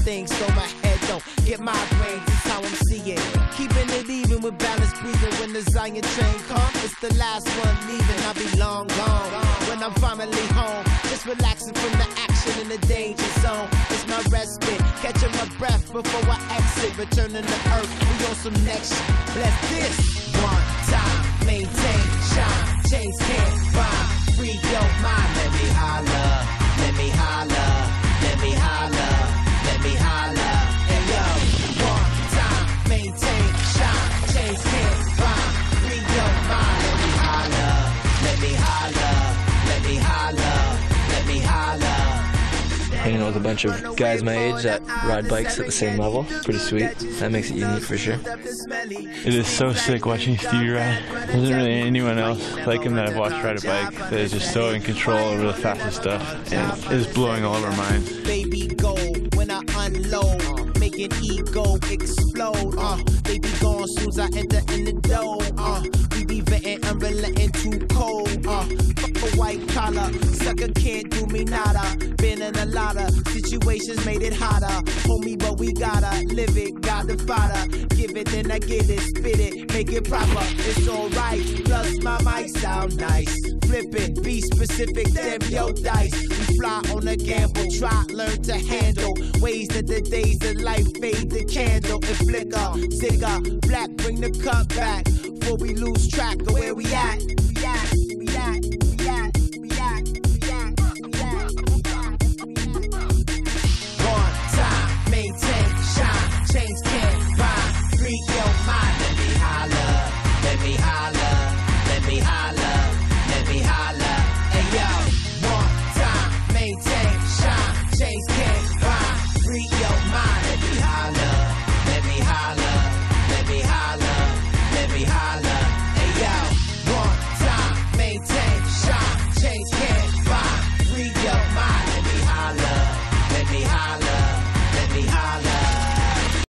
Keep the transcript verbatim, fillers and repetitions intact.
things so my head don't get migraines. That's how I'm seeing. Keeping it even with balance breathing. When the Zion train comes, it's the last one leaving. I'll be long gone when I'm finally home. Just relaxing from the action in the danger zone. It's my respite, catching my breath before I exit. Returning to earth, we on some next shit. Bless this. One time, maintain, shine. Chains can't find. Free your mind. Let me holla, let me holla, let me holla, let me holla. And yo, one time, maintain, shine. Chains can't find. Free your mind. Let me holla, let me holla, let me holla, let me holla. Hanging out with a bunch of guys my age that ride bikes at the same level. Pretty sweet. That makes it unique for sure. It is so sick watching Stevie ride. There isn't really anyone else like him that I've watched ride a bike that is just so in control over the fastest stuff. And it is blowing all of our minds. Baby gold when I unload, making ego explode. Uh, they be gone soon as I enter in the door. Uh, we be venting, unrelenting, too cold. Uh, fuck a white collar, sucker can't do me nada. Been in a lot of situations, made it hotter. Homie, but we gotta live it, got the fodder. Give it, then I get it, spit it, make it proper. It's alright, plus my mic sound nice. Flip it, be specific, damn yo dice. We fly on a gamble, try, learn to handle ways that the days of life fade the candle and flicker. Zigger, black, bring the cup back before we lose track of where we at.